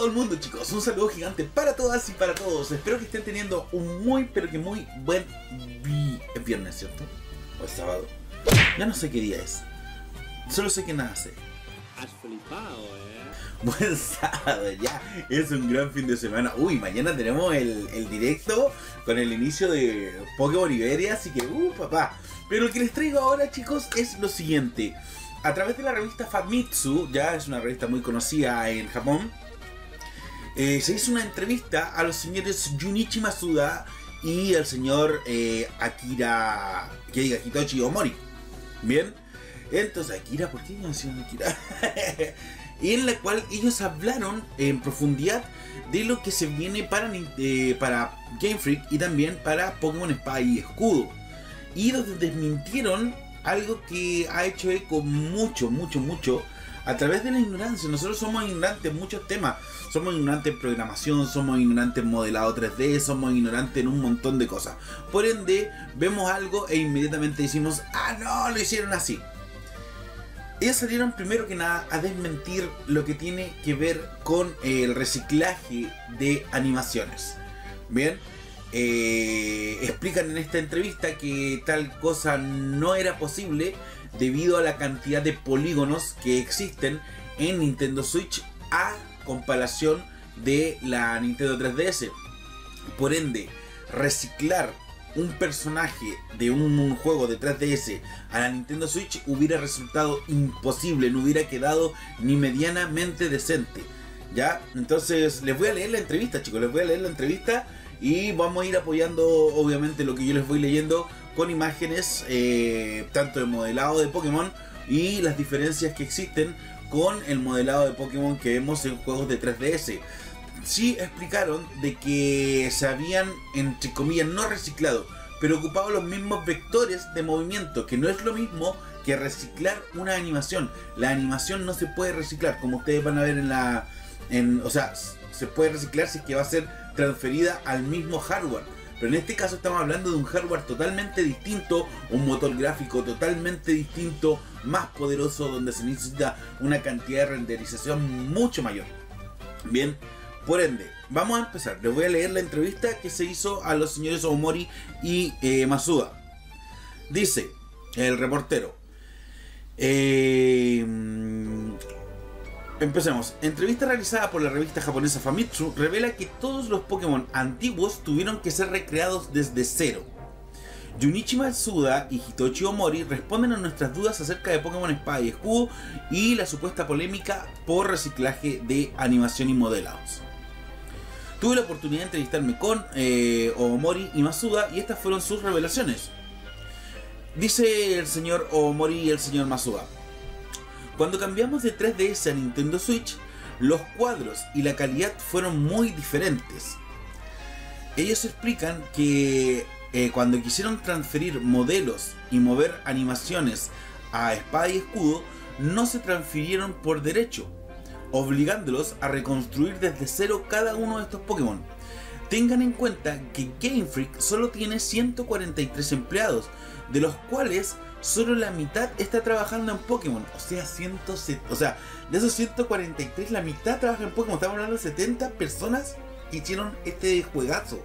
todo el mundo, chicos, un saludo gigante para todas y para todos. Espero que estén teniendo un muy, pero que muy buen es viernes, ¿cierto? O es sábado. Ya no sé qué día es. Solo sé que nada sé. Has flipado, Buen sábado, ya. Es un gran fin de semana. Uy, mañana tenemos el directo con el inicio de Pokémon Iberia, así que, papá. Pero lo que les traigo ahora, chicos, es lo siguiente. A través de la revista Famitsu, ya es una revista muy conocida en Japón, se hizo una entrevista a los señores Junichi Masuda y al señor Hitoshi Omori. Bien, entonces Akira, ¿por qué no decían Akira? Y en la cual ellos hablaron en profundidad de lo que se viene para Game Freak y también para Pokémon Espada y Escudo. Y donde desmintieron algo que ha hecho eco mucho a través de la ignorancia. Nosotros somos ignorantes en muchos temas. Somos ignorantes en programación, somos ignorantes en modelado 3D, somos ignorantes en un montón de cosas. Por ende, vemos algo e inmediatamente decimos, ah, no, lo hicieron así. Ellos salieron primero que nada a desmentir lo que tiene que ver con el reciclaje de animaciones. Bien, explican en esta entrevista que tal cosa no era posible debido a la cantidad de polígonos que existen en Nintendo Switch a comparación de la Nintendo 3DS. Por ende, reciclar un personaje de un juego de 3DS a la Nintendo Switch hubiera resultado imposible, no hubiera quedado ni medianamente decente. ¿Ya? Entonces les voy a leer la entrevista, chicos, les voy a leer la entrevista y vamos a ir apoyando obviamente lo que yo les voy leyendo con imágenes tanto de modelado de Pokémon y las diferencias que existen con el modelado de Pokémon que vemos en juegos de 3DS. Sí explicaron de que se habían, entre comillas, no reciclado, pero ocupado los mismos vectores de movimiento, que no es lo mismo que reciclar una animación. La animación no se puede reciclar, como ustedes van a ver o sea, se puede reciclar si es que va a ser transferida al mismo hardware. Pero en este caso estamos hablando de un hardware totalmente distinto, un motor gráfico totalmente distinto, más poderoso, donde se necesita una cantidad de renderización mucho mayor. Bien, por ende, vamos a empezar. Les voy a leer la entrevista que se hizo a los señores Omori y Masuda. Dice el reportero. Empecemos. Entrevista realizada por la revista japonesa Famitsu revela que todos los Pokémon antiguos tuvieron que ser recreados desde cero. Junichi Masuda y Hitoshi Omori responden a nuestras dudas acerca de Pokémon Espada y Escudo y la supuesta polémica por reciclaje de animación y modelados. Tuve la oportunidad de entrevistarme con Omori y Masuda y estas fueron sus revelaciones. Dice el señor Omori y el señor Masuda: cuando cambiamos de 3DS a Nintendo Switch, los cuadros y la calidad fueron muy diferentes. Ellos explican que cuando quisieron transferir modelos y mover animaciones a Espada y Escudo, no se transfirieron por derecho, obligándolos a reconstruir desde cero cada uno de estos Pokémon. Tengan en cuenta que Game Freak solo tiene 143 empleados, de los cuales solo la mitad está trabajando en Pokémon. O sea, de esos 143, la mitad trabaja en Pokémon. Estamos hablando de 70 personas que hicieron este juegazo.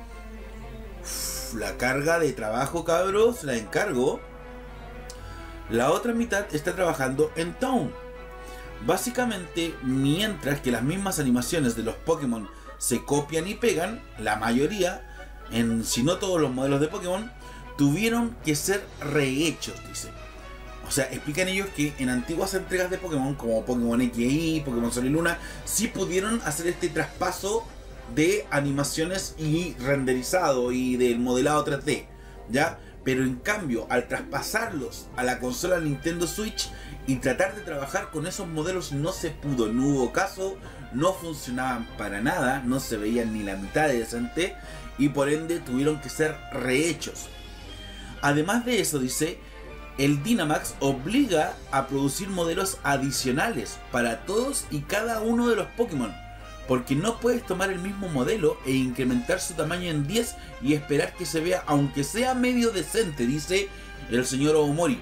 La carga de trabajo, cabros, la encargo. La otra mitad está trabajando en Town. Básicamente, mientras que las mismas animaciones de los Pokémon se copian y pegan, la mayoría, si no todos los modelos de Pokémon, tuvieron que ser rehechos, dice. O sea, explican ellos que en antiguas entregas de Pokémon, como Pokémon XY, Pokémon Sol y Luna, sí pudieron hacer este traspaso de animaciones y renderizado y del modelado 3D, ¿ya? Pero en cambio, al traspasarlos a la consola Nintendo Switch y tratar de trabajar con esos modelos, no se pudo, no hubo caso, no funcionaban para nada, no se veían ni la mitad de decente y por ende tuvieron que ser rehechos. Además de eso, dice, el Dynamax obliga a producir modelos adicionales para todos y cada uno de los Pokémon, porque no puedes tomar el mismo modelo e incrementar su tamaño en 10 y esperar que se vea aunque sea medio decente, dice el señor Omori.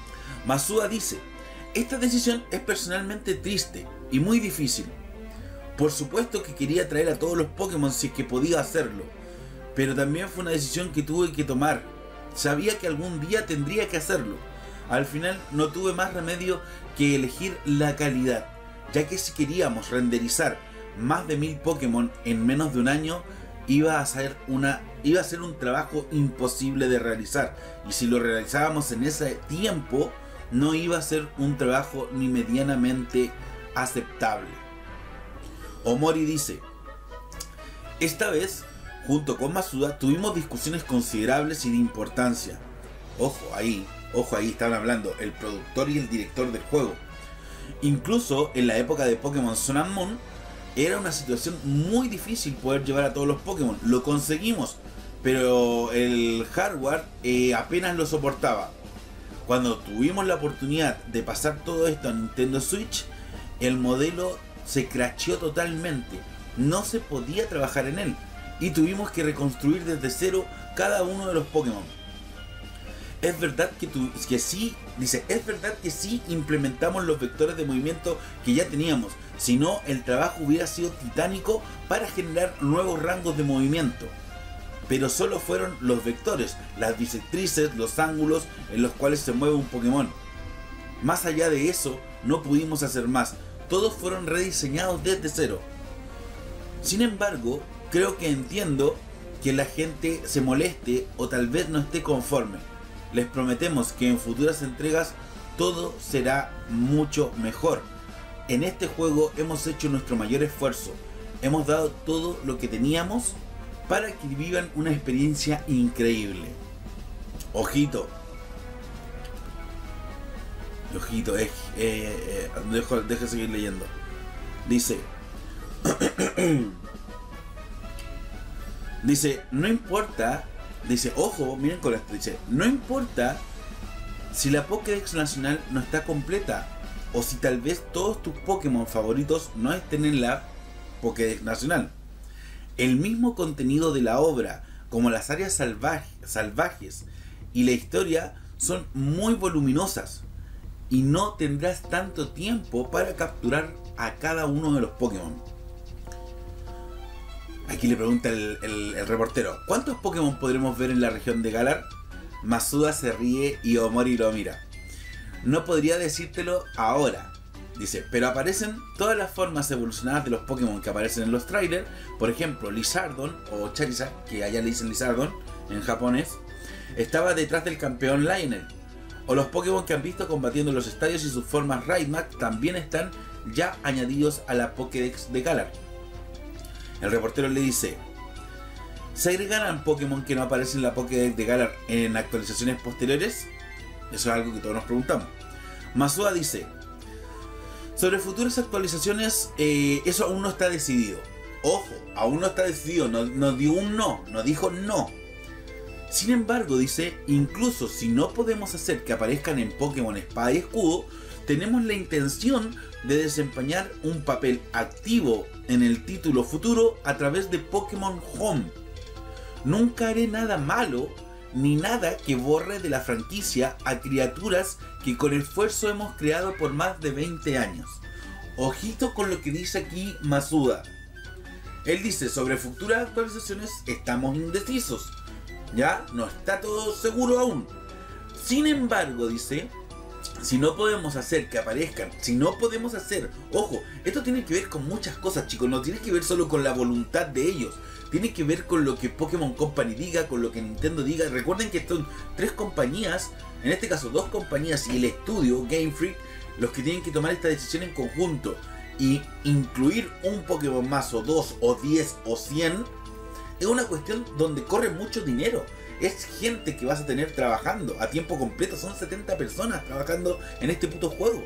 Masuda dice: esta decisión es personalmente triste y muy difícil, Por supuesto que quería traer a todos los Pokémon si es que podía hacerlo, pero también fue una decisión que tuve que tomar. Sabía que algún día tendría que hacerlo. Al final no tuve más remedio que elegir la calidad, ya que si queríamos renderizar más de 1000 Pokémon en menos de un año, iba a ser un trabajo imposible de realizar, y si lo realizábamos en ese tiempo, no iba a ser un trabajo ni medianamente aceptable. Omori dice: esta vez, junto con Masuda, tuvimos discusiones considerables y de importancia. Ojo ahí, estaban hablando el productor y el director del juego. Incluso en la época de Pokémon Sun and Moon, era una situación muy difícil poder llevar a todos los Pokémon. Lo conseguimos, pero el hardware apenas lo soportaba. Cuando tuvimos la oportunidad de pasar todo esto a Nintendo Switch, el modelo se crasheó totalmente. No se podía trabajar en él y tuvimos que reconstruir desde cero cada uno de los Pokémon. Es verdad que sí, dice, es verdad que sí implementamos los vectores de movimiento que ya teníamos, si no el trabajo hubiera sido titánico para generar nuevos rangos de movimiento. Pero solo fueron los vectores, las bisectrices, los ángulos en los cuales se mueve un Pokémon. Más allá de eso, no pudimos hacer más. Todos fueron rediseñados desde cero. Sin embargo, creo que entiendo que la gente se moleste o tal vez no esté conforme. Les prometemos que en futuras entregas todo será mucho mejor. En este juego hemos hecho nuestro mayor esfuerzo. Hemos dado todo lo que teníamos para que vivan una experiencia increíble. Ojito. Ojito, deja seguir leyendo. Dice... dice, no importa... Dice, ojo, miren con esto. Dice, no importa si la Pokédex nacional no está completa, o si tal vez todos tus Pokémon favoritos no estén en la Pokédex nacional. El mismo contenido de la obra, como las áreas salvajes y la historia, son muy voluminosas, y no tendrás tanto tiempo para capturar a cada uno de los Pokémon. Aquí le pregunta el reportero: ¿cuántos Pokémon podremos ver en la región de Galar? Masuda se ríe y Omori lo mira. No podría decírtelo ahora, dice, pero aparecen todas las formas evolucionadas de los Pokémon que aparecen en los trailers. Por ejemplo, Lizardon o Charizard, que allá le dicen Lizardon en japonés, estaba detrás del campeón Lionel. O los Pokémon que han visto combatiendo en los estadios y sus formas Raymac también están ya añadidos a la Pokédex de Galar. El reportero le dice: ¿se agregarán Pokémon que no aparecen en la Pokédex de Galar en actualizaciones posteriores? Eso es algo que todos nos preguntamos. Masuda dice: sobre futuras actualizaciones, eso aún no está decidido. Ojo, aún no está decidido, no dio un no, no dijo no. Sin embargo, dice, incluso si no podemos hacer que aparezcan en Pokémon Espada y Escudo, tenemos la intención de desempeñar un papel activo en el título futuro a través de Pokémon Home. Nunca haré nada malo ni nada que borre de la franquicia a criaturas que con esfuerzo hemos creado por más de 20 años. Ojito con lo que dice aquí Masuda. Él dice, sobre futuras actualizaciones estamos indecisos. Ya no está todo seguro aún. Sin embargo, dice, si no podemos hacer que aparezcan, si no podemos hacer, ojo, esto tiene que ver con muchas cosas, chicos, no tiene que ver solo con la voluntad de ellos, tiene que ver con lo que Pokémon Company diga, con lo que Nintendo diga. Recuerden que son 3 compañías, en este caso 2 compañías y el estudio Game Freak, los que tienen que tomar esta decisión en conjunto. Y incluir un Pokémon más, o 2, o 10, o 100, es una cuestión donde corre mucho dinero. Es gente que vas a tener trabajando a tiempo completo. Son 70 personas trabajando en este puto juego.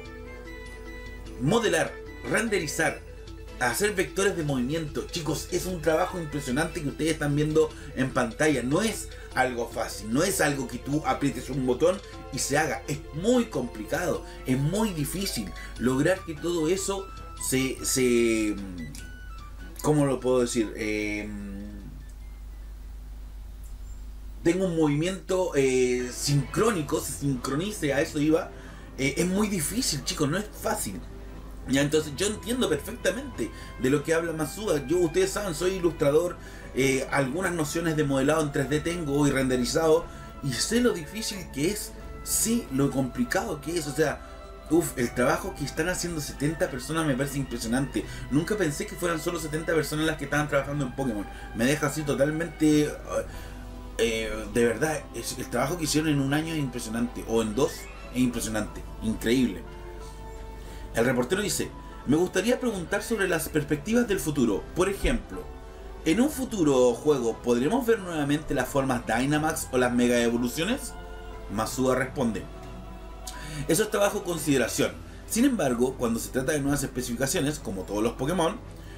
Modelar, renderizar, hacer vectores de movimiento. Chicos, es un trabajo impresionante que ustedes están viendo en pantalla. No es algo fácil, no es algo que tú aprietes un botón y se haga. Es muy complicado, es muy difícil lograr que todo eso se ¿cómo lo puedo decir? Tenga un movimiento sincrónico, se sincronice, a eso iba. Es muy difícil, chicos, no es fácil. Ya, entonces yo entiendo perfectamente de lo que habla Masuda. Yo, ustedes saben, soy ilustrador, algunas nociones de modelado en 3D tengo y renderizado, y sé lo difícil que es, sé lo complicado que es. O sea, el trabajo que están haciendo 70 personas me parece impresionante. Nunca pensé que fueran solo 70 personas las que estaban trabajando en Pokémon. Me deja así totalmente... de verdad, el trabajo que hicieron en un año es impresionante, o en 2 es impresionante, increíble. El reportero dice: me gustaría preguntar sobre las perspectivas del futuro. Por ejemplo, ¿en un futuro juego podremos ver nuevamente las formas Dynamax o las Mega Evoluciones? Masuda responde: eso está bajo consideración. Sin embargo, cuando se trata de nuevas especificaciones, como todos los Pokémon,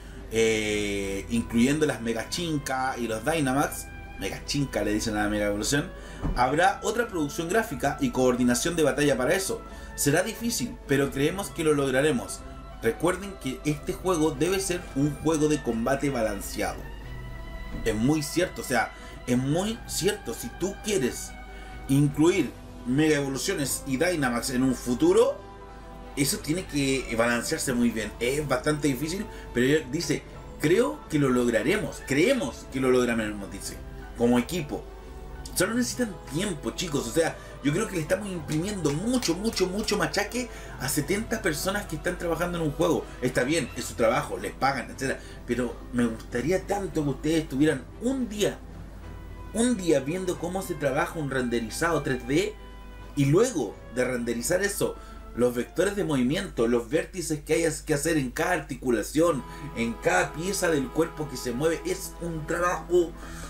incluyendo las Mega Chinka y los Dynamax, Mega Chinka le dicen a la Mega Evolución, habrá otra producción gráfica y coordinación de batalla para eso. Será difícil, pero creemos que lo lograremos. Recuerden que este juego debe ser un juego de combate balanceado. Es muy cierto, o sea, es muy cierto. Si tú quieres incluir Mega Evoluciones y Dynamax en un futuro, eso tiene que balancearse muy bien. Es bastante difícil, pero él dice: creo que lo lograremos. Creemos que lo lograremos, dice, como equipo. Solo necesitan tiempo, chicos. O sea, yo creo que le estamos imprimiendo mucho machaque a 70 personas que están trabajando en un juego. Está bien, es su trabajo, les pagan, etc. Pero me gustaría tanto que ustedes estuvieran un día viendo cómo se trabaja un renderizado 3D, y luego de renderizar eso, los vectores de movimiento, los vértices que hayas que hacer en cada articulación, en cada pieza del cuerpo que se mueve. Es un trabajo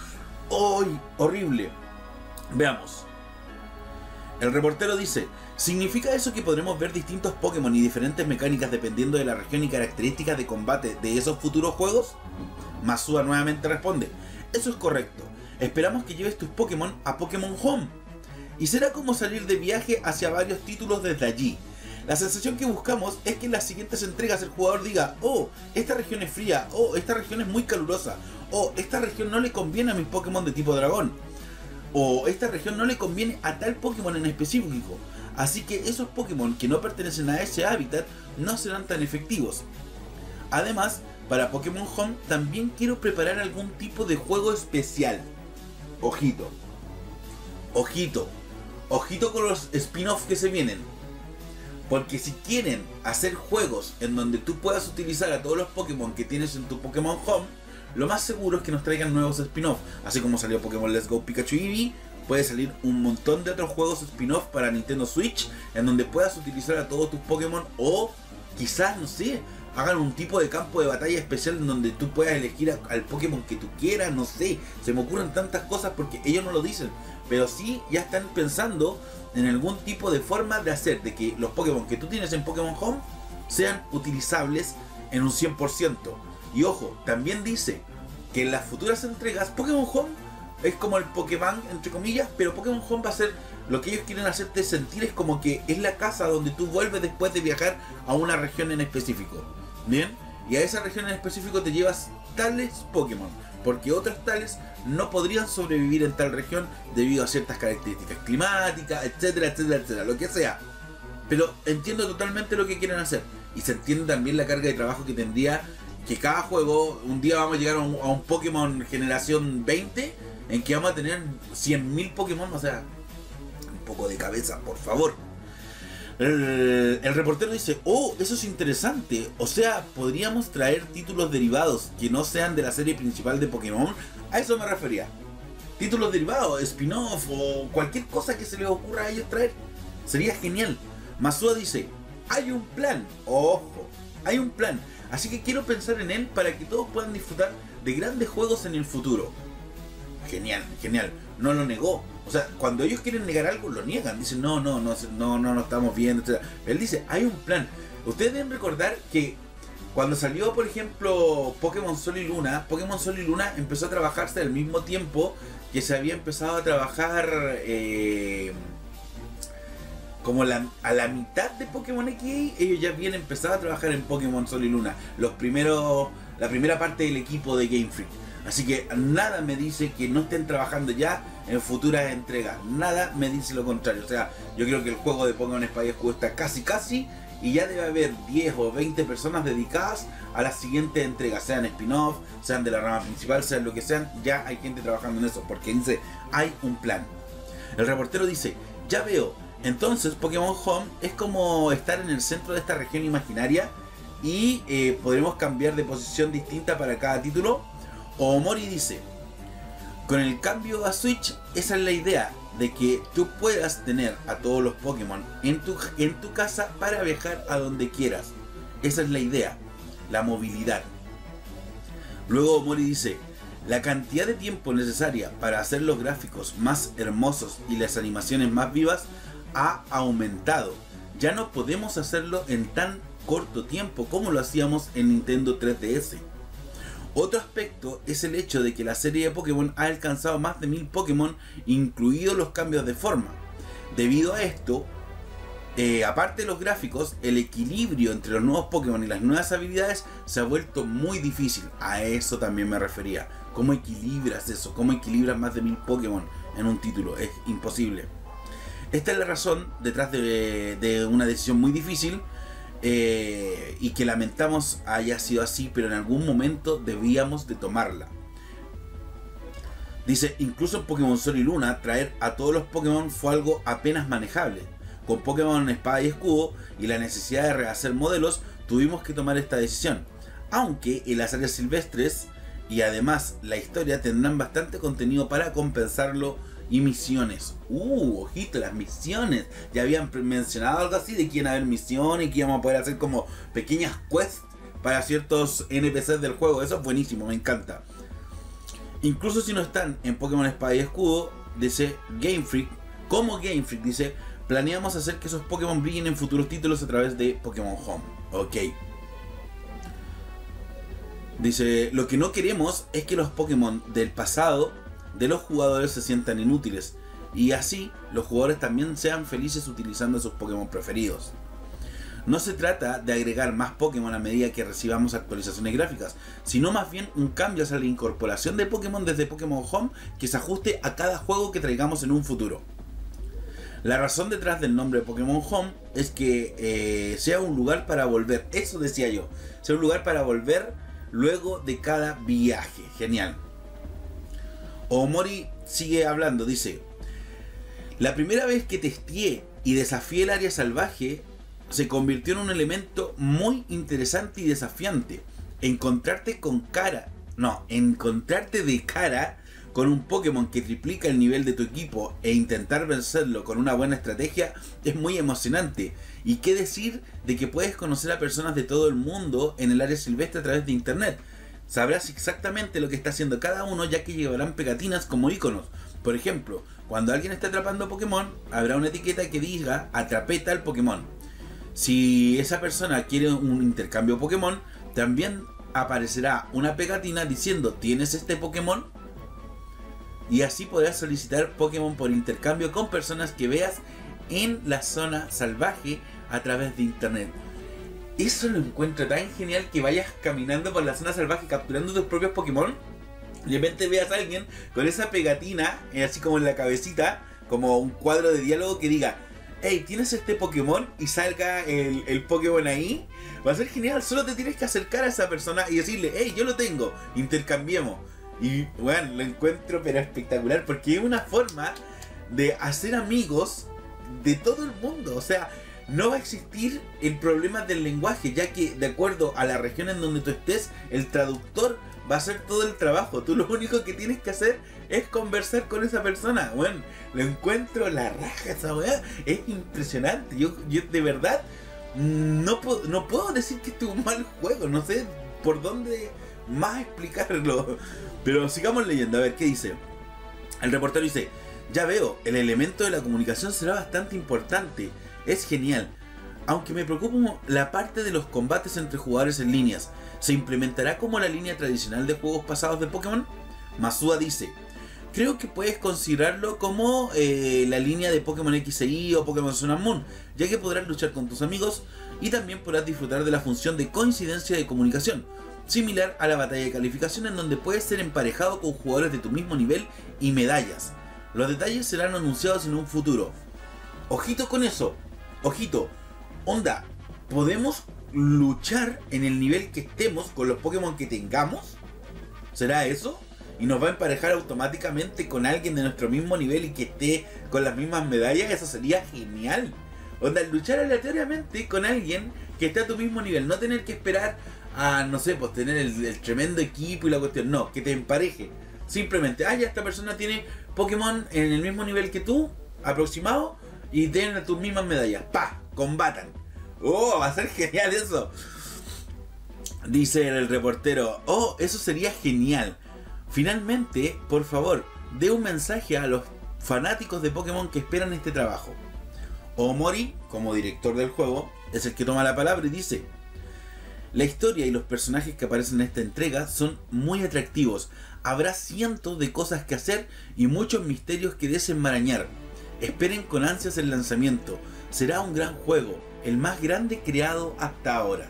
horrible. Veamos. El reportero dice: ¿significa eso que podremos ver distintos Pokémon y diferentes mecánicas dependiendo de la región y características de combate de esos futuros juegos? Masuda nuevamente responde: eso es correcto. Esperamos que lleves tus Pokémon a Pokémon Home, y será como salir de viaje hacia varios títulos desde allí. La sensación que buscamos es que en las siguientes entregas el jugador diga: oh, esta región es fría, oh, esta región es muy calurosa, oh, esta región no le conviene a mis Pokémon de tipo dragón, o esta región no le conviene a tal Pokémon en específico. Así que esos Pokémon que no pertenecen a ese hábitat no serán tan efectivos. Además, para Pokémon Home también quiero preparar algún tipo de juego especial. Ojito, ojito, ojito con los spin-offs que se vienen. Porque si quieren hacer juegos en donde tú puedas utilizar a todos los Pokémon que tienes en tu Pokémon Home, lo más seguro es que nos traigan nuevos spin-off. Así como salió Pokémon Let's Go Pikachu Eevee, puede salir un montón de otros juegos spin-off para Nintendo Switch en donde puedas utilizar a todos tus Pokémon, o quizás, no sé, hagan un tipo de campo de batalla especial en donde tú puedas elegir al Pokémon que tú quieras. No sé, se me ocurren tantas cosas porque ellos no lo dicen, pero sí ya están pensando en algún tipo de forma de hacer de que los Pokémon que tú tienes en Pokémon Home sean utilizables en un 100%. Y ojo, también dice que en las futuras entregas Pokémon Home es como el Pokémon, entre comillas, pero Pokémon Home va a ser lo que ellos quieren hacerte sentir, es como que es la casa donde tú vuelves después de viajar a una región en específico. Bien, y a esa región en específico te llevas tales Pokémon, porque otros tales no podrían sobrevivir en tal región debido a ciertas características climáticas, etcétera, etcétera, etcétera, lo que sea. Pero entiendo totalmente lo que quieren hacer, y se entiende también la carga de trabajo que tendría que cada juego. Un día vamos a llegar a un Pokémon generación 20 en que vamos a tener 100.000 Pokémon. O sea, un poco de cabeza, por favor. El reportero dice: oh, eso es interesante. O sea, podríamos traer títulos derivados que no sean de la serie principal de Pokémon. A eso me refería. Títulos derivados, spin-off o cualquier cosa que se les ocurra a ellos traer. Sería genial. Masuda dice: hay un plan. Ojo, hay un plan. Así que quiero pensar en él para que todos puedan disfrutar de grandes juegos en el futuro. Genial, genial. No lo negó. O sea, cuando ellos quieren negar algo, lo niegan. Dicen: no estamos viendo, etc. Él dice: hay un plan. Ustedes deben recordar que cuando salió, por ejemplo, Pokémon Sol y Luna, Pokémon Sol y Luna empezó a trabajarse al mismo tiempo que se había empezado a trabajar como a la mitad de Pokémon X. Ellos ya habían empezado a trabajar en Pokémon Sol y Luna, la primera parte del equipo de Game Freak. Así que nada me dice que no estén trabajando ya en futuras entregas. Nada me dice lo contrario. O sea, yo creo que el juego de Pokémon Espada y Escudo está casi y ya debe haber 10 o 20 personas dedicadas a la siguiente entrega, sean spin-off, sean de la rama principal, sean lo que sean, ya hay gente trabajando en eso, porque dice, hay un plan. El reportero dice, ya veo, entonces Pokémon Home es como estar en el centro de esta región imaginaria y podremos cambiar de posición distinta para cada título. Omori dice, con el cambio a Switch, esa es la idea, de que tú puedas tener a todos los Pokémon en tu casa para viajar a donde quieras. Esa es la idea, la movilidad. Luego Omori dice, la cantidad de tiempo necesaria para hacer los gráficos más hermosos y las animaciones más vivas ha aumentado. Ya no podemos hacerlo en tan corto tiempo como lo hacíamos en Nintendo 3DS. Otro aspecto es el hecho de que la serie de Pokémon ha alcanzado más de 1000 Pokémon, incluidos los cambios de forma. Debido a esto, aparte de los gráficos, el equilibrio entre los nuevos Pokémon y las nuevas habilidades se ha vuelto muy difícil. A eso también me refería. ¿Cómo equilibras eso? ¿Cómo equilibras más de 1000 Pokémon en un título? Es imposible. Esta es la razón detrás de una decisión muy difícil. Y que lamentamos haya sido así, pero en algún momento debíamos de tomarla. Dice, incluso en Pokémon Sol y Luna, traer a todos los Pokémon fue algo apenas manejable. Con Pokémon Espada y Escudo y la necesidad de rehacer modelos, tuvimos que tomar esta decisión. Aunque en las áreas silvestres y además la historia tendrán bastante contenido para compensarlo y misiones. Ojito, las misiones. Ya habían mencionado algo así de que iban a haber misiones y que íbamos a poder hacer como pequeñas quests para ciertos NPCs del juego. Eso es buenísimo, me encanta. Incluso si no están en Pokémon Espada y Escudo, dice Game Freak, como Game Freak dice, planeamos hacer que esos Pokémon brillen en futuros títulos a través de Pokémon Home. Ok. Dice, lo que no queremos es que los Pokémon del pasado de los jugadores se sientan inútiles, y así los jugadores también sean felices utilizando sus Pokémon preferidos. No se trata de agregar más Pokémon a medida que recibamos actualizaciones gráficas, sino más bien un cambio hacia la incorporación de Pokémon desde Pokémon Home que se ajuste a cada juego que traigamos en un futuro. La razón detrás del nombre de Pokémon Home es que sea un lugar para volver, eso decía yo, sea un lugar para volver luego de cada viaje. Genial. Omori sigue hablando, dice, la primera vez que testeé y desafié el área salvaje se convirtió en un elemento muy interesante y desafiante. Encontrarte de cara con un Pokémon que triplica el nivel de tu equipo e intentar vencerlo con una buena estrategia es muy emocionante. Y qué decir de que puedes conocer a personas de todo el mundo en el área silvestre a través de internet. Sabrás exactamente lo que está haciendo cada uno, ya que llevarán pegatinas como iconos. Por ejemplo, cuando alguien está atrapando Pokémon, habrá una etiqueta que diga atrapé tal Pokémon. Si esa persona quiere un intercambio Pokémon, también aparecerá una pegatina diciendo ¿tienes este Pokémon? Y así podrás solicitar Pokémon por intercambio con personas que veas en la zona salvaje a través de internet. Eso lo encuentro tan genial, que vayas caminando por la zona salvaje capturando tus propios Pokémon y de repente veas a alguien con esa pegatina, así como en la cabecita, como un cuadro de diálogo que diga hey, ¿tienes este Pokémon? Y salga el Pokémon ahí. Va a ser genial, solo te tienes que acercar a esa persona y decirle hey, yo lo tengo, intercambiemos. Y bueno, lo encuentro pero espectacular, porque es una forma de hacer amigos de todo el mundo. O sea, no va a existir el problema del lenguaje, ya que de acuerdo a la región en donde tú estés, el traductor va a hacer todo el trabajo. Tú lo único que tienes que hacer es conversar con esa persona. Bueno, lo encuentro la raja esa weá. Es impresionante. Yo de verdad no puedo decir que este es un mal juego. No sé por dónde más explicarlo. Pero sigamos leyendo, a ver qué dice. El reportero dice: ya veo, el elemento de la comunicación será bastante importante. Es genial. Aunque me preocupa la parte de los combates entre jugadores en líneas. ¿Se implementará como la línea tradicional de juegos pasados de Pokémon? Masuda dice: creo que puedes considerarlo como la línea de Pokémon X e Y o Pokémon Sun and Moon, ya que podrás luchar con tus amigos y también podrás disfrutar de la función de coincidencia de comunicación, similar a la batalla de calificación, en donde puedes ser emparejado con jugadores de tu mismo nivel y medallas. Los detalles serán anunciados en un futuro. Ojito con eso. Ojito. Onda, ¿podemos luchar en el nivel que estemos con los Pokémon que tengamos? ¿Será eso? ¿Y nos va a emparejar automáticamente con alguien de nuestro mismo nivel y que esté con las mismas medallas? Eso sería genial. Onda, luchar aleatoriamente con alguien que esté a tu mismo nivel. No tener que esperar a, no sé, pues tener el tremendo equipo y la cuestión. No, que te empareje. Simplemente, ya esta persona tiene Pokémon en el mismo nivel que tú, aproximado, y tienen tus mismas medallas. ¡Pah! Combatan. ¡Oh! Va a ser genial eso. Dice el reportero, oh, eso sería genial. Finalmente, por favor, dé un mensaje a los fanáticos de Pokémon que esperan este trabajo. Omori, como director del juego, es el que toma la palabra y dice: la historia y los personajes que aparecen en esta entrega son muy atractivos. Habrá cientos de cosas que hacer y muchos misterios que desenmarañar. Esperen con ansias el lanzamiento. Será un gran juego, el más grande creado hasta ahora.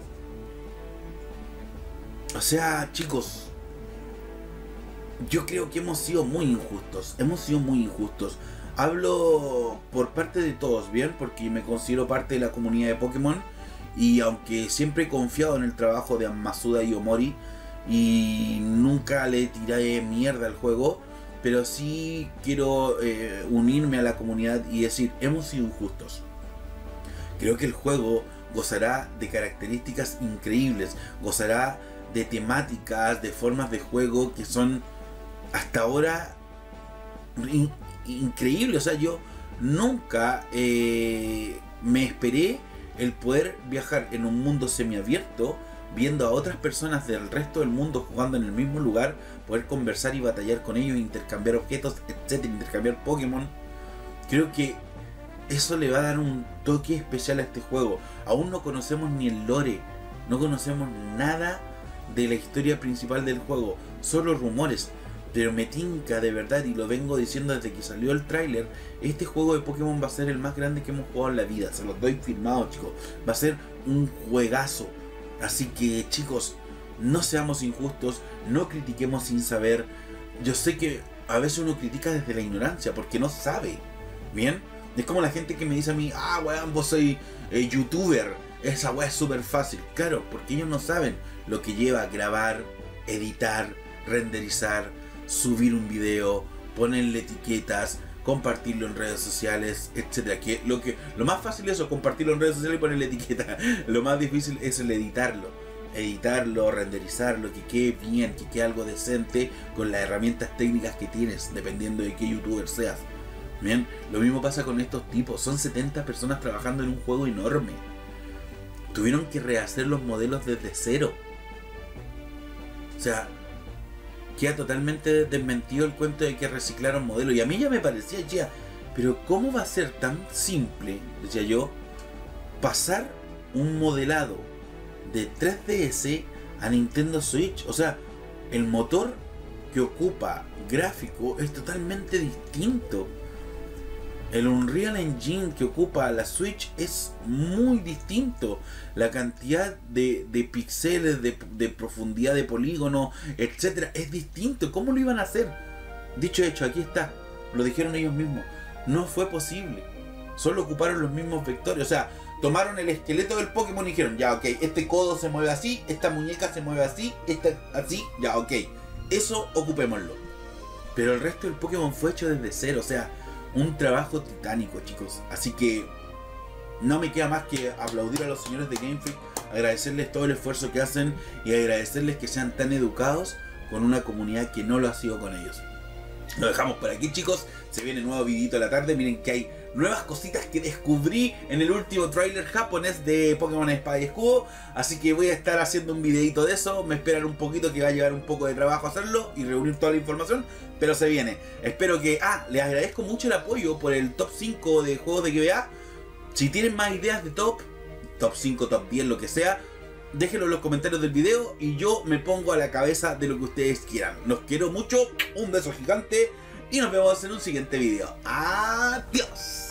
O sea, chicos, yo creo que hemos sido muy injustos. Hemos sido muy injustos. Hablo por parte de todos, ¿bien? Porque me considero parte de la comunidad de Pokémon. Y aunque siempre he confiado en el trabajo de Masuda y Omori y nunca le tiré mierda al juego, pero sí quiero unirme a la comunidad y decir, hemos sido injustos. Creo que el juego gozará de características increíbles, gozará de temáticas, de formas de juego que son hasta ahora increíbles. O sea, yo nunca me esperé el poder viajar en un mundo semiabierto, viendo a otras personas del resto del mundo jugando en el mismo lugar, poder conversar y batallar con ellos, intercambiar objetos, etcétera, intercambiar Pokémon. Creo que eso le va a dar un toque especial a este juego. Aún no conocemos ni el lore, no conocemos nada de la historia principal del juego, solo rumores. Pero me tinca de verdad, y lo vengo diciendo desde que salió el tráiler, este juego de Pokémon va a ser el más grande que hemos jugado en la vida. Se los doy firmado, chicos. Va a ser un juegazo. Así que, chicos, no seamos injustos, no critiquemos sin saber. Yo sé que a veces uno critica desde la ignorancia, porque no sabe. ¿Bien? Es como la gente que me dice a mí, weón, vos soy youtuber, esa weá es súper fácil. Claro, porque ellos no saben lo que lleva a grabar, editar, renderizar, subir un video, ponerle etiquetas, compartirlo en redes sociales, etcétera. Que lo más fácil es eso, compartirlo en redes sociales y ponerle etiqueta. Lo más difícil es el editarlo, renderizarlo, que quede bien, que quede algo decente con las herramientas técnicas que tienes, dependiendo de qué youtuber seas. Bien, lo mismo pasa con estos tipos. Son 70 personas trabajando en un juego enorme. Tuvieron que rehacer los modelos desde cero. O sea, queda totalmente desmentido el cuento de que reciclaron modelos. Y a mí ya me parecía ya, pero ¿cómo va a ser tan simple, decía yo, pasar un modelado de 3DS a Nintendo Switch? O sea, el motor que ocupa gráfico es totalmente distinto. El Unreal Engine que ocupa la Switch es muy distinto. La cantidad de píxeles, de profundidad de polígono, etcétera, es distinto. ¿Cómo lo iban a hacer? Dicho hecho, aquí está. Lo dijeron ellos mismos. No fue posible. Solo ocuparon los mismos vectores. O sea, tomaron el esqueleto del Pokémon y dijeron, ya, ok, este codo se mueve así, esta muñeca se mueve así, esta así, ya, ok. Eso ocupémoslo. Pero el resto del Pokémon fue hecho desde cero. O sea, un trabajo titánico, chicos. Así que no me queda más que aplaudir a los señores de Game Freak, agradecerles todo el esfuerzo que hacen y agradecerles que sean tan educados con una comunidad que no lo ha sido con ellos. Lo dejamos por aquí, chicos. Se viene un nuevo videito a la tarde. Miren que hay nuevas cositas que descubrí en el último tráiler japonés de Pokémon Espada y Escudo. Así que voy a estar haciendo un videito de eso. Me esperan un poquito, que va a llevar un poco de trabajo hacerlo y reunir toda la información, pero se viene. Espero que... les agradezco mucho el apoyo por el top 5 de juegos de GBA. Si tienen más ideas de top 5, top 10, lo que sea, déjenlo en los comentarios del video y yo me pongo a la cabeza de lo que ustedes quieran. Los quiero mucho, un beso gigante y nos vemos en un siguiente video. Adiós.